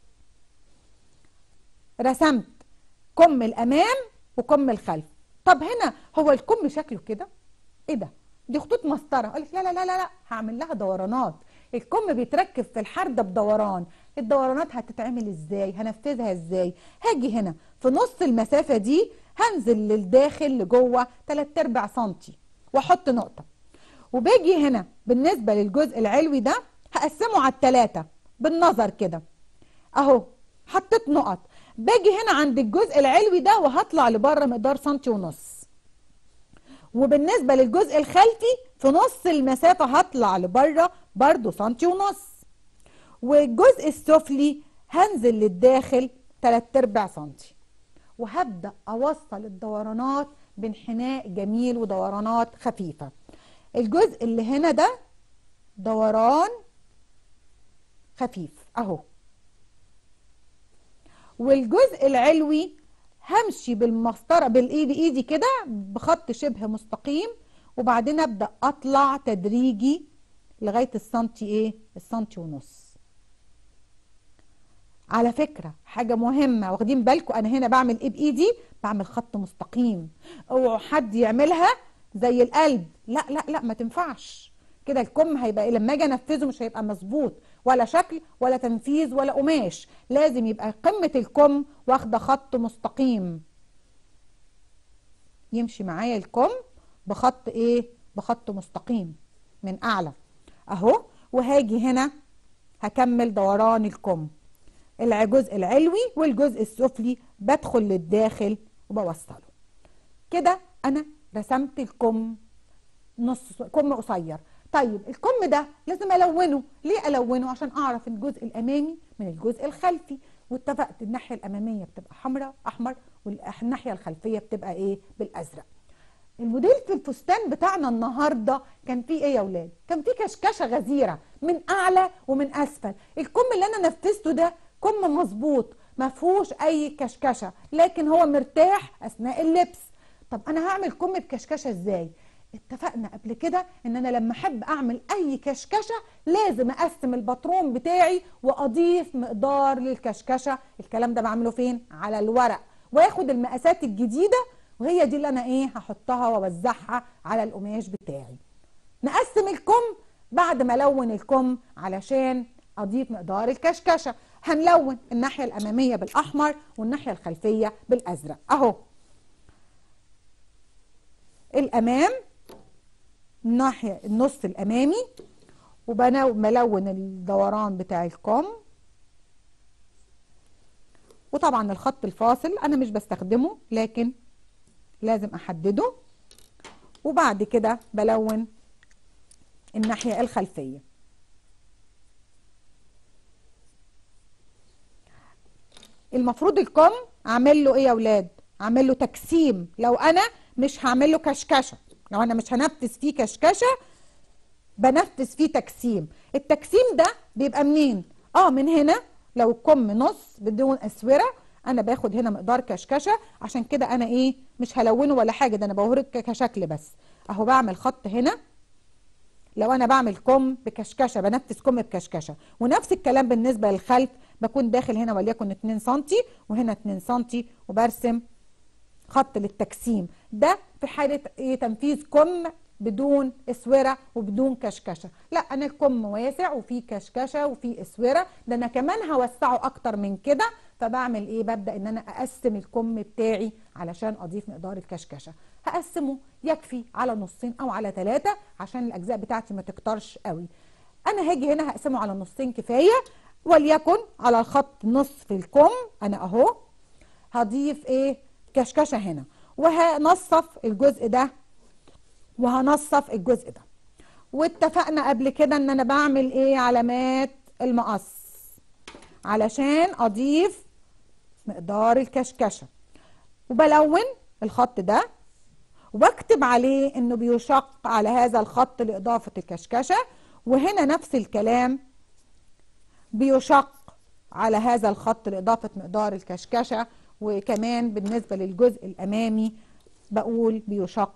Speaker 1: رسمت كم الامام وكم الخلف. طب هنا هو الكم شكله كده ايه ده؟ دي خطوط مسطره. قالت لا لا لا لا هعمل لها دورانات. الكم بيتركب في الحرده بدوران. الدورانات هتتعمل ازاي؟ هنفذها ازاي؟ هاجي هنا في نص المسافه دي هنزل للداخل لجوه تلات ارباع سنتي واحط نقطه، وباجي هنا بالنسبه للجزء العلوي ده هقسمه على الثلاثه بالنظر كده اهو، حطيت نقط. باجي هنا عند الجزء العلوي ده وهطلع لبره مقدار سنتي ونص، وبالنسبه للجزء الخلفي في نص المسافه هطلع لبره برضو سنتي ونص، والجزء السفلي هنزل للداخل تلات ارباع سنتي، وهبدا اوصل الدورانات بانحناء جميل ودورانات خفيفه. الجزء اللي هنا ده دوران خفيف اهو، والجزء العلوي همشي بالمسطره بالايد بايدي كده بخط شبه مستقيم، وبعدين ابدا اطلع تدريجي لغايه السنتي ايه السنتي ونص. على فكره حاجه مهمه واخدين بالكم، انا هنا بعمل ايه بايدي؟ بعمل خط مستقيم. اوعوا حد يعملها زي القلب، لا لا لا ما تنفعش كده. الكم هيبقى لما اجي انفذه مش هيبقى مظبوط، ولا شكل ولا تنفيذ ولا قماش. لازم يبقى قمه الكم واخده خط مستقيم يمشي معايا الكم بخط ايه بخط مستقيم من اعلى اهو. وهاجي هنا هكمل دوران الكم الجزء العلوي والجزء السفلي بدخل للداخل وبوصله كده. انا رسمت الكم نص كم قصير. طيب الكم ده لازم الونه. ليه الونه؟ عشان اعرف الجزء الامامي من الجزء الخلفي، واتفقت الناحيه الاماميه بتبقى حمراء احمر والناحيه الخلفيه بتبقى ايه بالازرق. الموديل في الفستان بتاعنا النهارده كان فيه ايه يا ولاد؟ كان فيه كشكشه غزيره من اعلى ومن اسفل. الكم اللي انا نفذته ده كم مظبوط ما فيهوش اي كشكشه، لكن هو مرتاح اثناء اللبس. طب انا هعمل كم بكشكشه ازاي؟ اتفقنا قبل كده ان انا لما احب اعمل اي كشكشه لازم اقسم الباترون بتاعي واضيف مقدار للكشكشه. الكلام ده بعمله فين؟ على الورق، واخد المقاسات الجديده وهي دي اللي انا ايه هحطها واوزعها على القماش بتاعي. نقسم الكم بعد ما الون الكم علشان اضيف مقدار الكشكشه. هنلون الناحيه الاماميه بالاحمر والناحيه الخلفيه بالازرق اهو. الامام الناحيه النص الامامي، وبلون الدوران بتاع الكم، وطبعا الخط الفاصل انا مش بستخدمه لكن لازم احدده، وبعد كده بلون الناحيه الخلفيه. المفروض الكم اعمل له ايه يا ولاد؟ اعمل له تجسيم. لو انا مش هعمل له كشكشه، لو انا مش هنفذ فيه كشكشه بنفذ فيه تجسيم. التجسيم ده بيبقى منين؟ اه من هنا. لو الكم نص بدون اسوره انا باخد هنا مقدار كشكشه، عشان كده انا ايه مش هلونه ولا حاجه، ده انا بوريك كشكل بس اهو. بعمل خط هنا لو انا بعمل كم بكشكشه بنفذ كم بكشكشه، ونفس الكلام بالنسبه للخلف، بكون داخل هنا وليكن اتنين سنتي وهنا اتنين سنتي وبرسم خط للتجسيم. ده في حاله ايه؟ تنفيذ كم بدون اسوره وبدون كشكشه. لا انا الكم واسع وفي كشكشه وفي اسوره، ده انا كمان هوسعه اكتر من كده. فبعمل ايه؟ ببدا ان انا اقسم الكم بتاعي علشان اضيف مقدار الكشكشه. هقسمه يكفي على نصين او على ثلاثه عشان الاجزاء بتاعتي ما تكترش قوي. انا هاجي هنا هقسمه على نصين كفايه، وليكن على الخط نصف الكم انا اهو هضيف ايه؟ كشكشه هنا، وهنصف الجزء ده وهنصف الجزء ده. واتفقنا قبل كده ان انا بعمل ايه؟ علامات المقص علشان اضيف مقدار الكشكشه، وبلون الخط ده واكتب عليه انه بيشق على هذا الخط لاضافه الكشكشه، وهنا نفس الكلام بيشق على هذا الخط لاضافه مقدار الكشكشه. وكمان بالنسبه للجزء الامامي بقول بيشق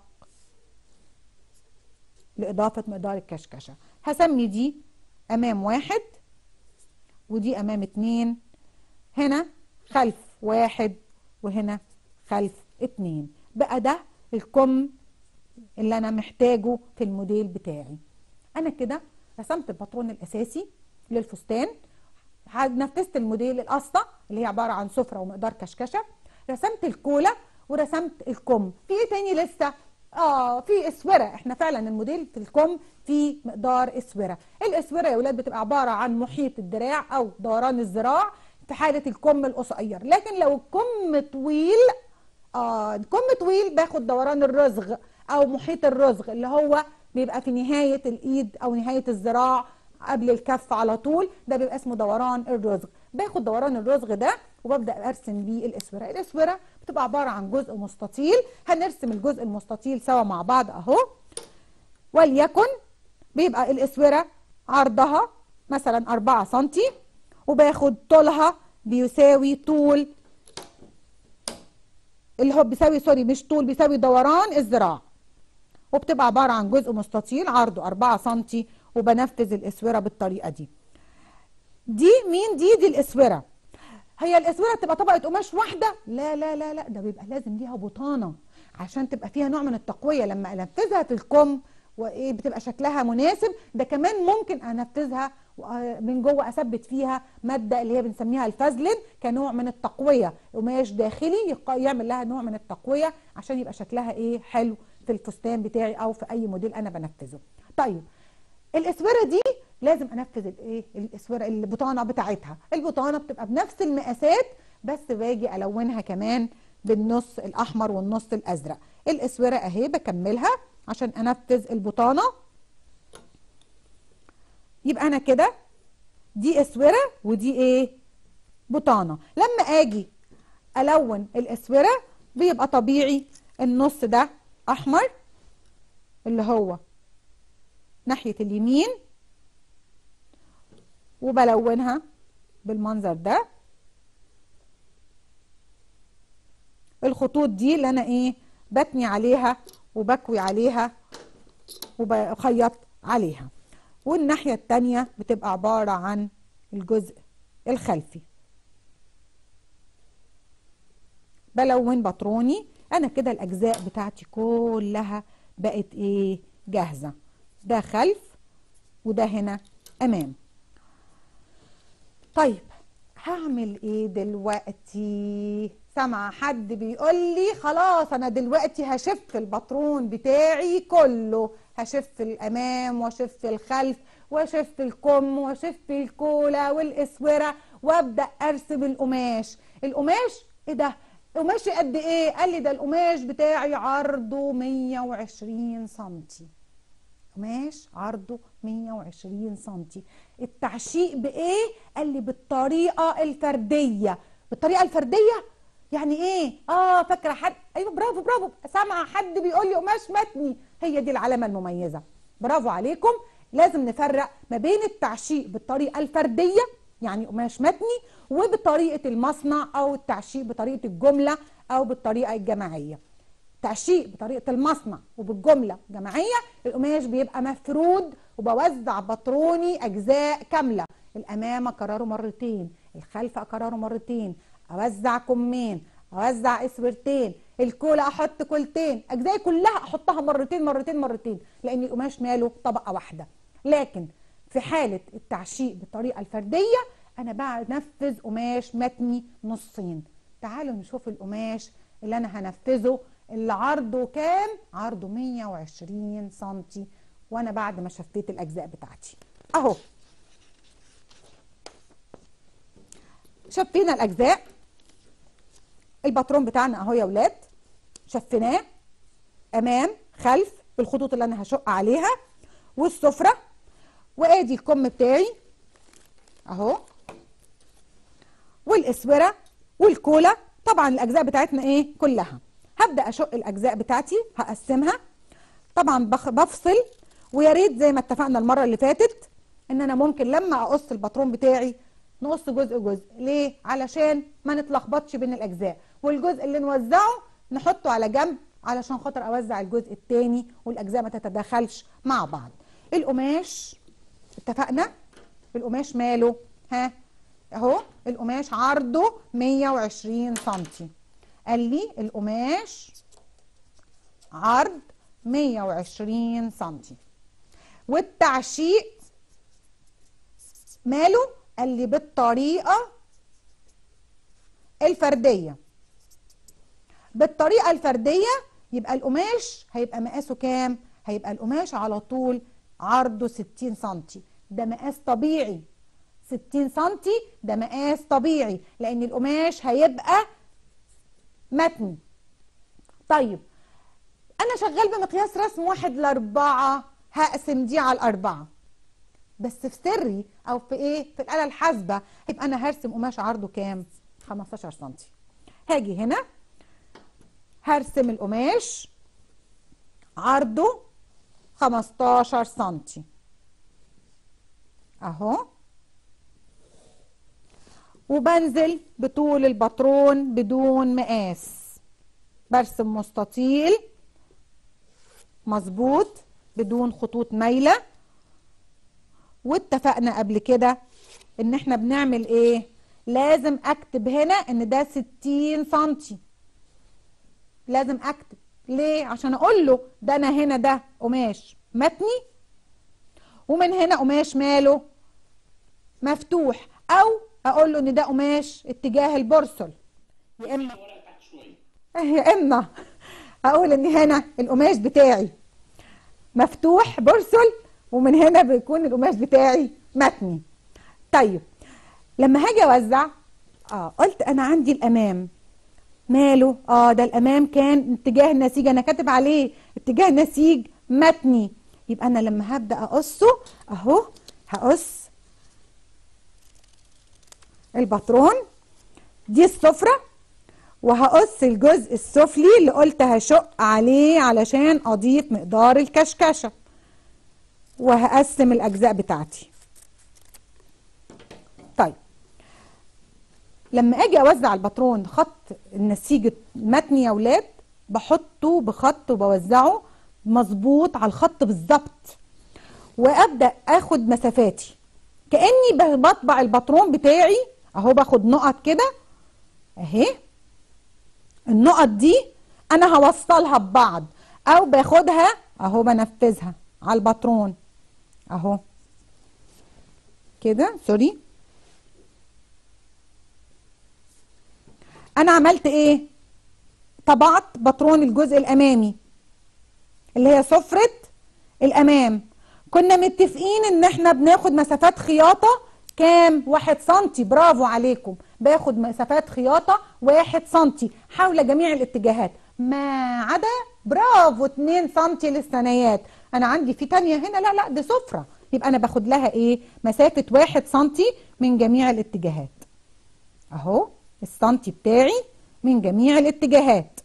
Speaker 1: لإضافة مقدار الكشكشة. هسمي دي أمام واحد ودي أمام اتنين، هنا خلف واحد وهنا خلف اتنين. بقى ده الكم اللي أنا محتاجه في الموديل بتاعي. أنا كده رسمت الباترون الأساسي للفستان، نفذت الموديل القصة اللي هي عبارة عن سفرة ومقدار كشكشة، رسمت الكولة ورسمت الكم. في ايه تاني لسه؟ اه في اسوره. احنا فعلا الموديل في الكم في مقدار اسوره. الاسوره يا ولاد بتبقى عباره عن محيط الدراع او دوران الذراع في حاله الكم القصير، لكن لو الكم طويل اه الكم طويل باخد دوران الرزغ او محيط الرزغ اللي هو بيبقى في نهايه الايد او نهايه الذراع قبل الكف على طول، ده بيبقى اسمه دوران الرزغ. باخد دوران الرزغ ده وببدا ارسم بيه الاسوره. الاسوره بتبقى عباره عن جزء مستطيل، هنرسم الجزء المستطيل سوا مع بعض اهو. وليكن بيبقى الاسوره عرضها مثلا أربعة سنتي، وباخد طولها بيساوي طول اللي هو بيساوي سوري مش طول بيساوي دوران الذراع، وبتبقى عباره عن جزء مستطيل عرضه أربعة سنتي، وبنفذ الاسوره بالطريقه دي. دي مين؟ دي دي الاسوره. هي الاسوره تبقى طبقه قماش واحده؟ لا لا لا لا، ده بيبقى لازم ليها بطانه عشان تبقى فيها نوع من التقويه لما انفذها في الكم، وايه بتبقى شكلها مناسب. ده كمان ممكن انفذها من جوه اثبت فيها ماده اللي هي بنسميها الفازلين كنوع من التقويه، قماش داخلي يعمل لها نوع من التقويه عشان يبقى شكلها ايه؟ حلو في الفستان بتاعي او في اي موديل انا بنفذه. طيب الاسوره دي لازم انفذ الايه؟ الاسوره البطانه بتاعتها. البطانه بتبقى بنفس المقاسات بس باجي الونها كمان بالنص الاحمر والنص الازرق. الاسوره اهي بكملها عشان انفذ البطانه. يبقى انا كده دي اسوره ودي ايه؟ بطانه. لما اجي الون الاسوره بيبقى طبيعي النص ده احمر اللي هو ناحيه اليمين، وبلونها بالمنظر ده. الخطوط دي اللي انا ايه؟ بتني عليها وبكوي عليها وبخيط عليها. والناحية التانية بتبقى عبارة عن الجزء الخلفي. بلون باتروني. انا كده الاجزاء بتاعتي كلها بقت ايه؟ جاهزة. ده خلف وده هنا امام. طيب هعمل ايه دلوقتي؟ سامعه حد بيقول لي خلاص انا دلوقتي هشف الباترون بتاعي كله، هشف الامام واشف الخلف واشف الكم واشف الكولا والاسوره وابدا ارسم القماش. القماش ايه ده؟ قماشي قد ايه؟ قال لي ده القماش بتاعي عرضه مية وعشرين سنتي. قماش عرضه مية وعشرين سنتي. التعشيق بايه؟ قال لي بالطريقه الفرديه. بالطريقه الفرديه يعني ايه؟ اه فاكره حد؟ ايوه برافو برافو، سامعه حد بيقول لي قماش متني. هي دي العلامه المميزه. برافو عليكم. لازم نفرق ما بين التعشيق بالطريقه الفرديه يعني قماش متني، وبطريقه المصنع او التعشيق بطريقه الجمله او بالطريقه الجماعيه. تعشيق بطريقه المصنع وبالجمله جماعيه، القماش بيبقى مفرود وبوزع بطروني اجزاء كامله. الامام اكرره مرتين، الخلف اكرره مرتين، اوزع كمين، اوزع اسورتين، الكولا احط كولتين، اجزائي كلها احطها مرتين مرتين مرتين، لان القماش ماله طبقه واحده. لكن في حاله التعشيق بالطريقه الفرديه انا بنفذ قماش متني نصين. تعالوا نشوف القماش اللي انا هنفذه اللي عرضه كام؟ عرضه مية وعشرين سنتي، وانا بعد ما شفيت الاجزاء بتاعتي اهو. شفينا الاجزاء، الباترون بتاعنا اهو يا ولاد، شفيناه امام خلف بالخطوط اللي انا هشق عليها، والسفره، وادي الكم بتاعي اهو، والاسوره والكولا. طبعا الاجزاء بتاعتنا ايه كلها. هبدا اشق الاجزاء بتاعتي، هقسمها طبعا، بفصل. ويا ريت زي ما اتفقنا المره اللي فاتت ان انا ممكن لما اقص الباترون بتاعي نقص جزء جزء. ليه؟ علشان ما نتلخبطش بين الاجزاء، والجزء اللي نوزعه نحطه على جنب علشان خاطر اوزع الجزء التاني والاجزاء ما تتداخلش مع بعض. القماش اتفقنا القماش ماله ها اهو، القماش عرضه مية وعشرين سنتي. قال لي القماش عرض مية وعشرين سنتي، والتعشيق ماله؟ قال لي بالطريقه الفرديه. بالطريقه الفرديه يبقى القماش هيبقى مقاسه كام؟ هيبقى القماش على طول عرضه ستين سنتي. ده مقاس طبيعي، ستين سنتي ده مقاس طبيعي، لان القماش هيبقى متني. طيب انا شغال بمقياس رسم واحد لاربعة، هقسم دي على الاربعة، بس في سري او في ايه في الاله الحاسبه يبقى انا هرسم قماش عرضه كام؟ خمستاشر سنتي. هاجي هنا هرسم القماش عرضه خمستاشر سنتي اهو، وبنزل بطول الباترون بدون مقاس، برسم مستطيل مظبوط بدون خطوط مايله. واتفقنا قبل كده ان احنا بنعمل ايه؟ لازم اكتب هنا ان ده ستين سنتي، لازم اكتب. ليه؟ عشان اقول له ده انا هنا ده قماش متني، ومن هنا قماش ماله مفتوح، او اقول له ان ده قماش اتجاه البرسل. يا اما يا اما اقول ان هنا القماش بتاعي مفتوح برسل، ومن هنا بيكون القماش بتاعي متني. طيب لما هاجي اوزع اه قلت انا عندي الامام ماله؟ اه ده الامام كان اتجاه النسيج، انا كاتب عليه اتجاه نسيج متني. يبقى انا لما هبدا اقصه اهو، هقص الباترون دي السفره، وهقص الجزء السفلي اللي قلت هشق عليه علشان اضيف مقدار الكشكشه، وهقسم الاجزاء بتاعتي. طيب لما اجي اوزع الباترون خط النسيج المتني يا ولاد، بحطه بخط وبوزعه مظبوط على الخط بالظبط، وابدا اخد مسافاتي كاني بطبع الباترون بتاعي اهو. باخد نقط كده اهي، النقط دي انا هوصلها ببعض، او باخدها اهو بنفذها على الباترون اهو كده. سوري، انا عملت ايه؟ طبعت باترون الجزء الامامي اللي هي سفرة الامام. كنا متفقين ان احنا بناخد مسافات خياطة كام؟ واحد سنتي. برافو عليكم، باخد مسافات خياطة واحد سنتي حول جميع الاتجاهات ما عدا برافو اتنين سنتي للثنايات. انا عندي في تانية هنا لا لا دي سفرة، يبقى انا باخد لها ايه؟ مسافة واحد سنتي من جميع الاتجاهات اهو، السنتي بتاعي من جميع الاتجاهات.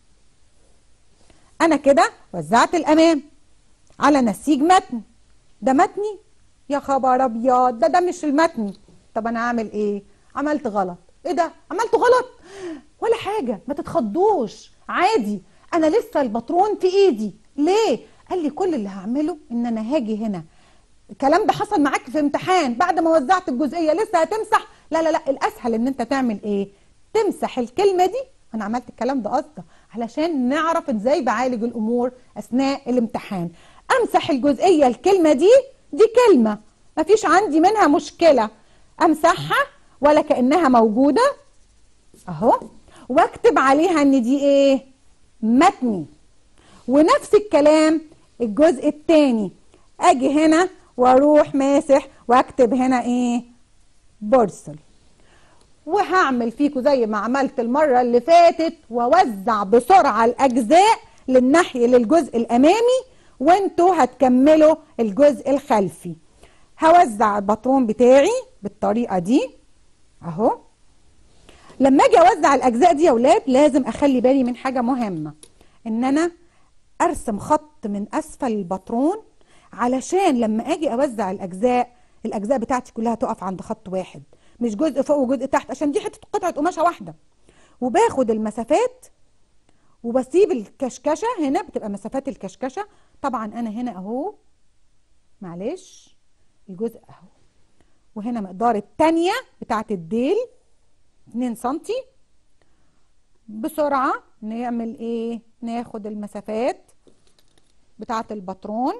Speaker 1: انا كده وزعت الامام على نسيج متن. ده متني؟ يا خبر ابيض، ده ده مش المتني. طب انا اعمل ايه؟ عملت غلط. ايه ده؟ عملت غلط؟ ولا حاجه، ما تتخضوش، عادي. انا لسه الباترون في ايدي. ليه؟ قال لي كل اللي هعمله ان انا هاجي هنا. الكلام ده حصل معاك في امتحان بعد ما وزعت الجزئيه لسه هتمسح؟ لا لا لا، الاسهل ان انت تعمل ايه؟ تمسح الكلمه دي. انا عملت الكلام ده قصده علشان نعرف ازاي بعالج الامور اثناء الامتحان. امسح الجزئيه الكلمه دي، دي كلمه مفيش عندي منها مشكله، امسحها ولا كانها موجوده اهو، واكتب عليها ان دي ايه؟ متني. ونفس الكلام الجزء الثاني، اجي هنا واروح ماسح واكتب هنا ايه؟ بورسل. وهعمل فيكم زي ما عملت المره اللي فاتت، واوزع بسرعه الاجزاء للناحيه للجزء الامامي، وانتوا هتكملوا الجزء الخلفي. هوزع الباترون بتاعي بالطريقه دي اهو. لما اجي اوزع الاجزاء دي يا ولاد لازم اخلي بالي من حاجه مهمه، ان انا ارسم خط من اسفل الباترون، علشان لما اجي اوزع الاجزاء الاجزاء بتاعتي كلها تقف عند خط واحد، مش جزء فوق وجزء تحت، عشان دي حته قطعه قماشه واحده. وباخد المسافات وبسيب الكشكشه هنا، بتبقى مسافات الكشكشه. طبعا انا هنا اهو معلش الجزء اهو، وهنا مقدار الثانيه بتاعت الديل اتنين سنتي. بسرعه نعمل ايه؟ ناخد المسافات بتاعت الباترون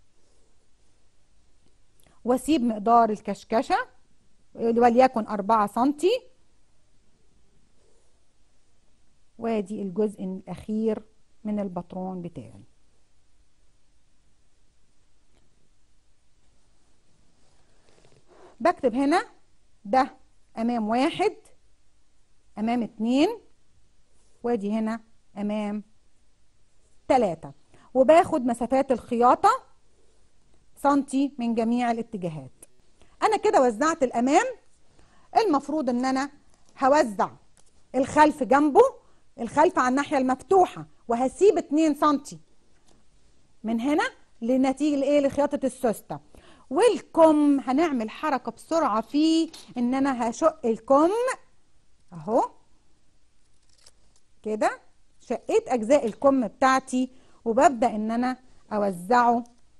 Speaker 1: واسيب مقدار الكشكشه وليكن أربعة سنتي، وادي الجزء الاخير من الباترون بتاعي. بكتب هنا ده امام واحد، امام اتنين، وادي هنا امام تلاتة، وباخد مسافات الخياطة سنتي من جميع الاتجاهات. انا كده وزعت الامام. المفروض ان انا هوزع الخلف جنبه، الخلف على الناحية المفتوحة، وهسيب اتنين سنتي من هنا لنتيجة الايه؟ لخياطة السوستة. والكم هنعمل حركة بسرعة فيه، ان انا هشق الكم اهو كده. شقيت اجزاء الكم بتاعتي وببدأ ان انا اوزعه.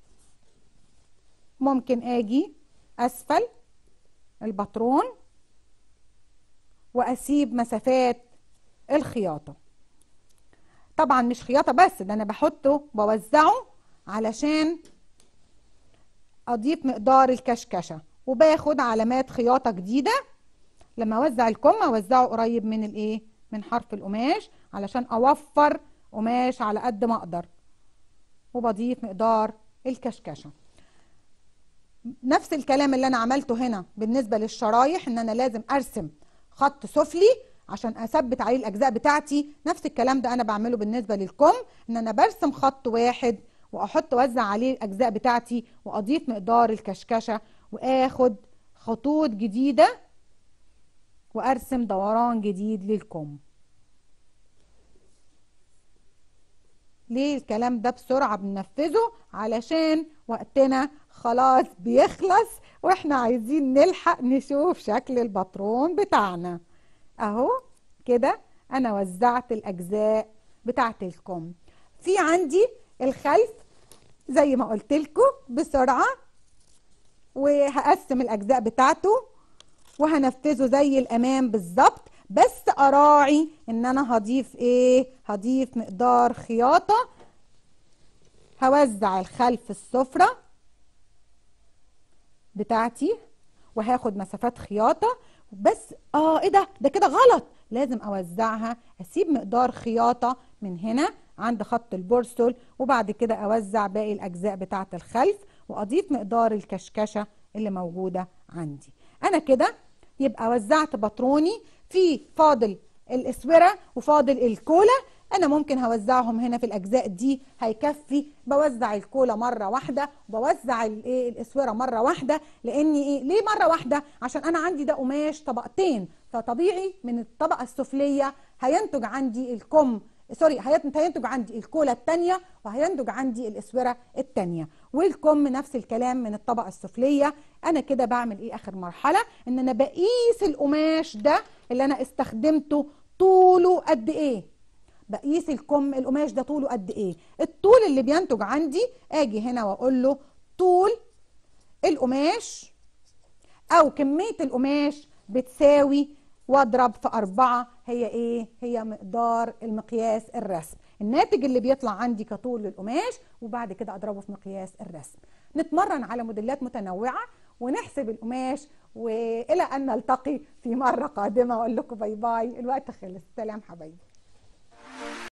Speaker 1: ممكن اجي اسفل الباترون واسيب مسافات الخياطة. طبعا مش خياطة بس، ده انا بحطه بوزعه علشان اضيف مقدار الكشكشة، وباخد علامات خياطة جديدة. لما اوزع الكم اوزعه قريب من الايه؟ من حرف القماش، علشان اوفر قماش على قد ما اقدر، وبضيف مقدار الكشكشة. نفس الكلام اللي انا عملته هنا بالنسبة للشرايح، ان انا لازم ارسم خط سفلي عشان اثبت عليه الاجزاء بتاعتي. نفس الكلام ده انا بعمله بالنسبة للكم، ان انا برسم خط واحد واحط اوزع عليه الاجزاء بتاعتي، واضيف مقدار الكشكشة، واخد خطوط جديدة وارسم دوران جديد للكم. ليه الكلام ده بسرعة بننفذه؟ علشان وقتنا خلاص بيخلص، واحنا عايزين نلحق نشوف شكل الباترون بتاعنا اهو كده. انا وزعت الاجزاء بتاعت الكم. في عندي الخلف زي ما قلت لكم بسرعة، وهقسم الاجزاء بتاعته وهنفذه زي الامام بالظبط، بس اراعي ان انا هضيف ايه؟ هضيف مقدار خياطة. هوزع الخلف السفرة بتاعتي وهاخد مسافات خياطة بس. اه ايه ده؟ ده كده غلط، لازم اوزعها. اسيب مقدار خياطة من هنا عند خط البورسل، وبعد كده اوزع باقي الاجزاء بتاعت الخلف، واضيف مقدار الكشكشة اللي موجودة عندي. انا كده يبقى وزعت باتروني. في فاضل الاسوره وفاضل الكولا، انا ممكن هوزعهم هنا في الاجزاء دي هيكفي. بوزع الكولا مره واحده، وبوزع الايه الاسوره مره واحده. لاني ايه؟ ليه مره واحده؟ عشان انا عندي ده قماش طبقتين، فطبيعي من الطبقه السفليه هينتج عندي الكم سوري هينتج عندي الكولا الثانيه، وهينتج عندي الاسوره الثانيه، والكم نفس الكلام من الطبقه السفليه. انا كده بعمل ايه؟ اخر مرحله ان انا بقيس القماش ده اللي انا استخدمته طوله قد ايه. بقيس الكم القماش ده طوله قد ايه. الطول اللي بينتج عندي اجي هنا واقول له طول القماش او كميه القماش بتساوي، واضرب في أربعة، هي ايه؟ هي مقدار المقياس الرسم، الناتج اللي بيطلع عندي كطول للقماش، وبعد كده اضربه في مقياس الرسم. نتمرن على موديلات متنوعة ونحسب القماش، والى ان نلتقي في مرة قادمة. اقول لكم باي باي، الوقت خلص. سلام حبايبي.